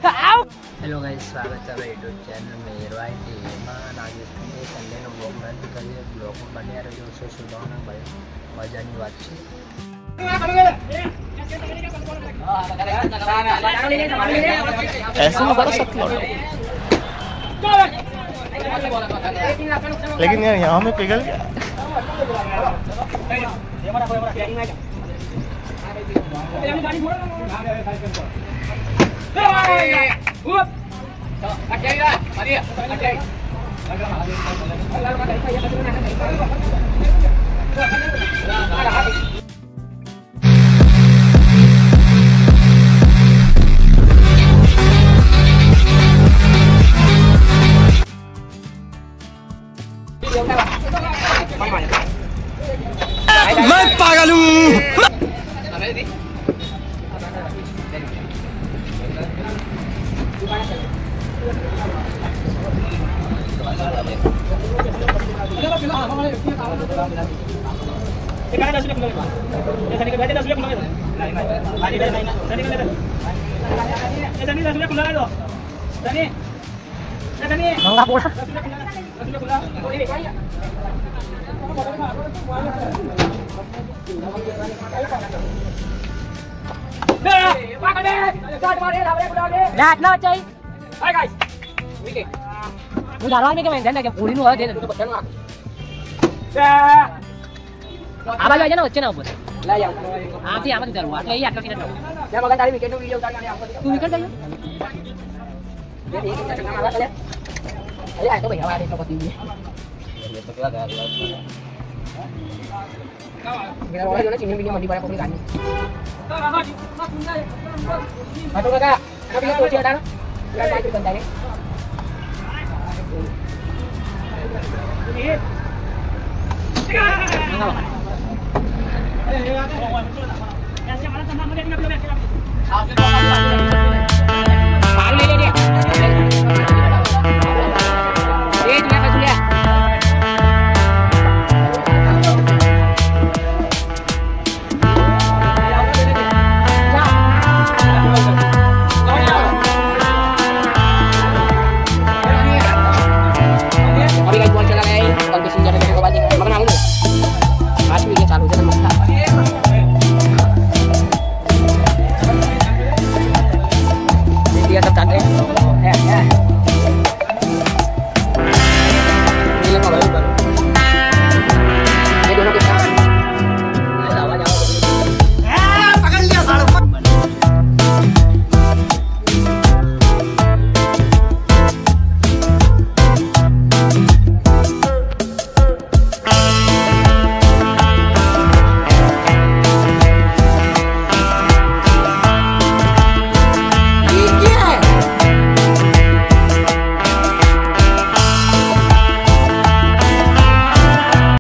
Hello guys, स्वागत है YouTube channel में आज संडे नो ब्लॉग रद्द करिए। ब्लॉग में बने रहो सो सुधारना भाई मजानी बात है। ऐसे में बड़ा सख्त लौट, लेकिन यार यहाँ में पिघल गया। मैं पागल हूँ। बैठना चाहिए। धारवाड़ में क्या मैं पूरी नु दे आवाज आ ना बच्चे ना ऊपर आप ही आवाज करूंगा तो यही आपका कितना मैं मगर तारी विकेट वीडियो उतारने आपको तू विकेट जाइए ये चंगा मारा चले अरे आए तो भैया वाले को पति ये तो क्या गया मेरा वाला जो ना चिन्ह वीडियो मंडी बड़ा कोई गानी हां तो काका अभी ये सोचिए हटा ना यार बाइक बंदा है ये ऐसे हमारा सामान मुझे नहीं